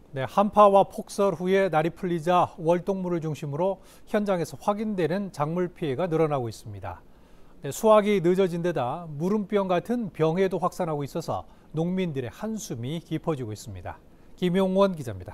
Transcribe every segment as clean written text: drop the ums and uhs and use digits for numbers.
네, 한파와 폭설 후에 날이 풀리자 월동물을 중심으로 현장에서 확인되는 작물 피해가 늘어나고 있습니다. 네, 수확이 늦어진 데다 무름병 같은 병해도 확산하고 있어서 농민들의 한숨이 깊어지고 있습니다. 김용원 기자입니다.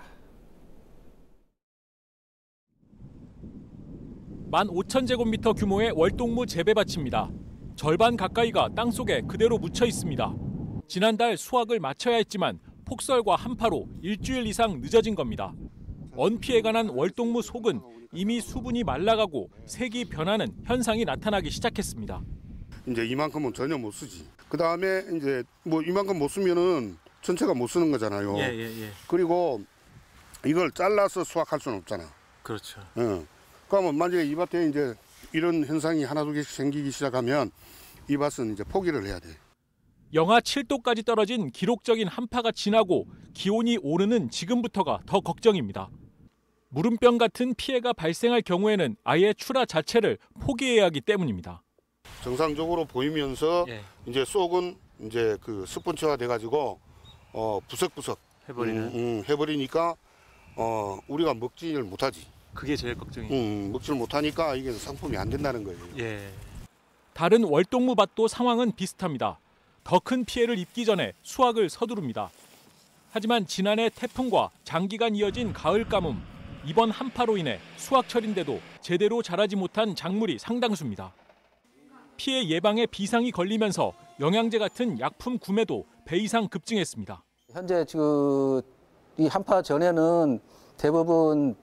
15,000제곱미터 규모의 월동무 재배밭입니다. 절반 가까이가 땅속에 그대로 묻혀 있습니다. 지난달 수확을 마쳐야 했지만 폭설과 한파로 일주일 이상 늦어진 겁니다. 원피에 관한 월동무 속은 이미 수분이 말라가고 색이 변하는 현상이 나타나기 시작했습니다. 이제 이만큼은 전혀 못 쓰지. 그 다음에 이제 뭐 이만큼 못 쓰면은 전체가 못 쓰는 거잖아요. 그리고 이걸 잘라서 수확할 수는 없잖아. 그렇죠. 그러면 만약에 이 밭에 이제 이런 현상이 하나 두 개씩 생기기 시작하면 이 밭은 이제 포기를 해야 돼. 영하 7도까지 떨어진 기록적인 한파가 지나고 기온이 오르는 지금부터가 더 걱정입니다. 무름병 같은 피해가 발생할 경우에는 아예 출하 자체를 포기해야 하기 때문입니다. 정상적으로 보이면서 이제 쏙은 이제 그 스폰지화 돼가지고 부석부석 해버리니까 우리가 먹지를 못하지. 그게 제일 걱정이에요. 먹지를 못하니까 이게 상품이 안 된다는 거예요. 다른 월동무 밭도 상황은 비슷합니다. 더 큰 피해를 입기 전에 수확을 서두릅니다. 하지만 지난해 태풍과 장기간 이어진 가을 가뭄, 이번 한파로 인해 수확철인데도 제대로 자라지 못한 작물이 상당수입니다. 피해 예방에 비상이 걸리면서 영양제 같은 약품 구매도 배 이상 급증했습니다. 현재 이 한파 전에는 대부분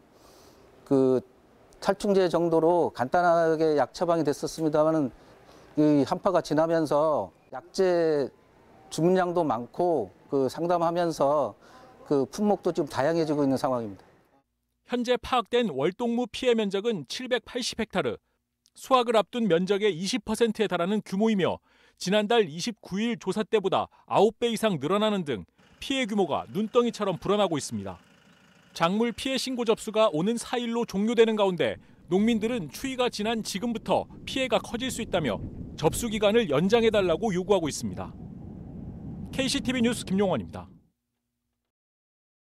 살충제 정도로 간단하게 약 처방이 됐었습니다만은 이 한파가 지나면서 약제 주문량도 많고 상담하면서 품목도 좀 다양해지고 있는 상황입니다. 현재 파악된 월동무 피해 면적은 780헥타르, 수확을 앞둔 면적의 20%에 달하는 규모이며 지난달 29일 조사 때보다 9배 이상 늘어나는 등 피해 규모가 눈덩이처럼 불어나고 있습니다. 작물 피해 신고 접수가 오는 4일로 종료되는 가운데 농민들은 추위가 지난 지금부터 피해가 커질 수 있다며 접수 기간을 연장해달라고 요구하고 있습니다. KCTV 뉴스 김용원입니다.